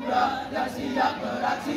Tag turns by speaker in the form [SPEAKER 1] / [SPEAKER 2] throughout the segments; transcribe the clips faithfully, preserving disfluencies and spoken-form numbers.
[SPEAKER 1] muda yang siap beraksi.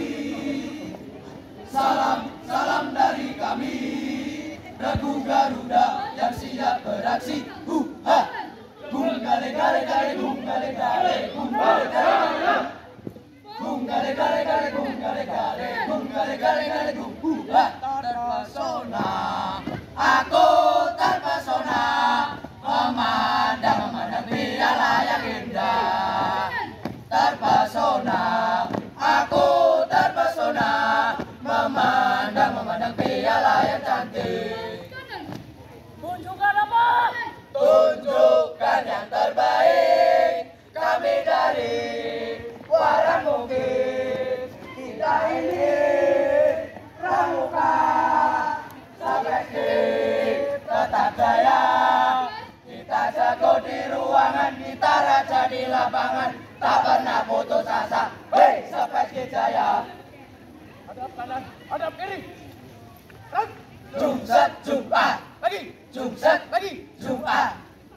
[SPEAKER 1] Salam, salam dari kami, Regu Garuda yang siap beraksi. Hu ha, gung gale gale gale, gung gale gale, gung gale gale, gung gale gale gale, gung gale gale, gung gale gale gale, gung hu ha. Terpesona, aku terpesona, memandang memandang piala yang indah. Terpesona, aku terpesona, memandang memandang piala yang cantik.
[SPEAKER 2] Tunjukkan apa?
[SPEAKER 1] Tunjukkan yang terbaik. Kami dari Warang Mungkin. Kita ini Pramuka Sabekti tetap jaya. Kita jago di ruangan, kita raja di lapangan, tak pernah putus asa. Hei, Sabekti jaya.
[SPEAKER 2] Hadap kanan, hadap kiri.
[SPEAKER 1] Jumsat Jumat,
[SPEAKER 2] Lagi.
[SPEAKER 1] Jumsat lagi Jumat.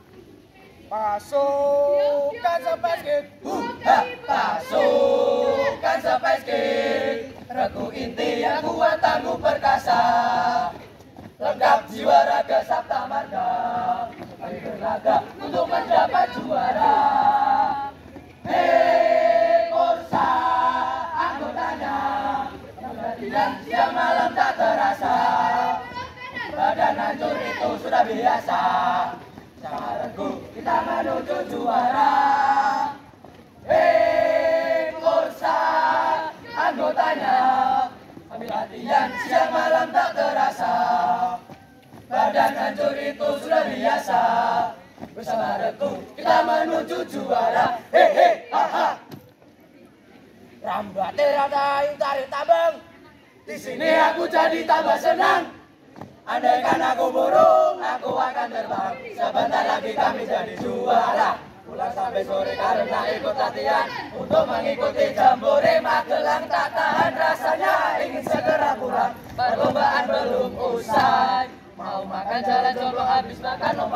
[SPEAKER 2] Pasukan Sepeskit.
[SPEAKER 1] Huha, pasukan Sepeskit. Regu inti yang kuat tangguh perkasa. Lengkap jiwa raga sabta marga. Mari berlaga untuk mendapat juara. Hei Korsa, anggotanya. Latihan siang malam tak terasa. Badan hancur itu sudah biasa. Sama Regu kita menuju juara. Hei Korsa, anggotanya. Ambil latihan siang malam tak terasa. Badan hancur itu sudah biasa. Bersama Regu kita menuju juara. Hei hei ha ha. Rambate ratain tarik tabang. Di sini aku jadi tambah senang. Andaikan aku burung, aku akan terbang. Sebentar lagi kami jadi juara. Pulang sampai sore karena ikut latihan untuk mengikuti Jambore Magelang. Tak tahan rasanya ingin segera pulang. Perlombaan belum usai. Mau makan jalan coba habis makan.